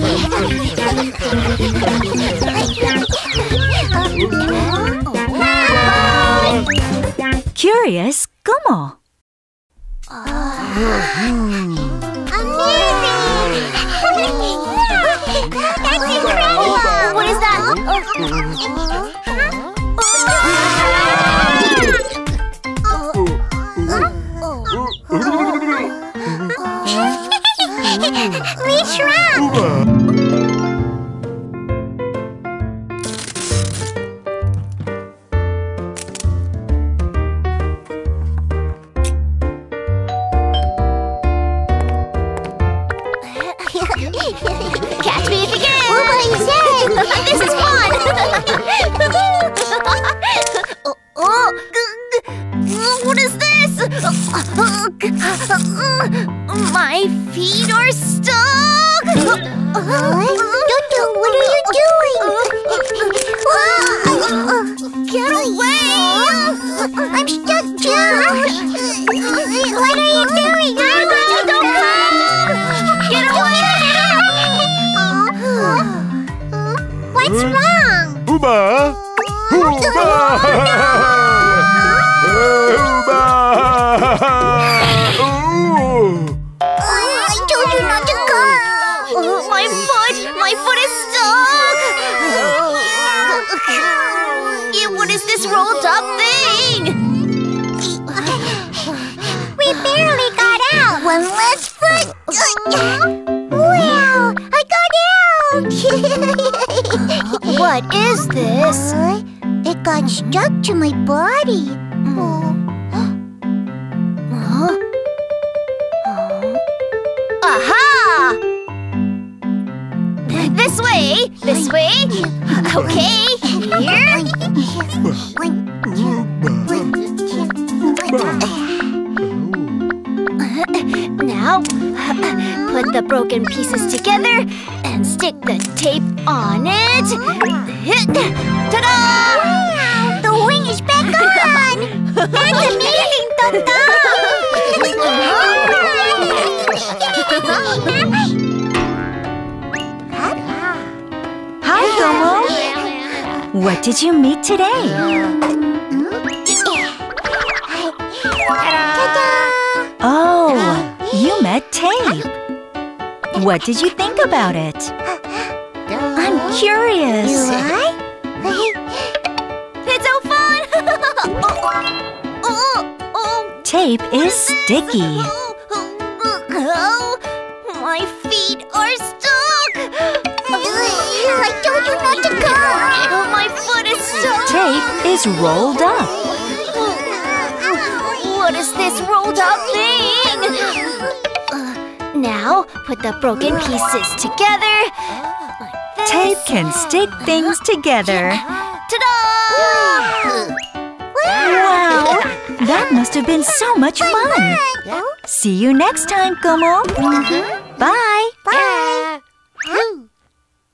Curious, ¿cómo? Amazing! That's incredible! What is that? We shrunk! Catch me if you can! What you said? This is fun! What is this? My feet are stuck! Toto, what are you doing? Get away! I'm stuck too! What are you doing? Don't come! Get away! What's wrong? Hooba! Hooba! Hooba! I told you not to come! My foot is stuck! What is this rolled up thing? We barely got out! One less foot! Wow! I got out! What is this? It got stuck to my body. Aha! This way! This way! Okay, here! Now, put the broken pieces together and stick the tape on it. Ta-da! Wow, the wing is back on! That's amazing, Toto! Hi, Tomo. What did you meet today? Oh, you met Tape. What did you think about it? I'm curious. It's so fun! Tape is sticky. Oh, my feet are stuck! I told you not to come! My foot is stuck! Tape is rolled up. What is this rolled up thing? Now, put the broken pieces together. Like Tape can stick things together. Ta-da! Wow! That must have been so much fun. See you next time, Como. Bye. Bye.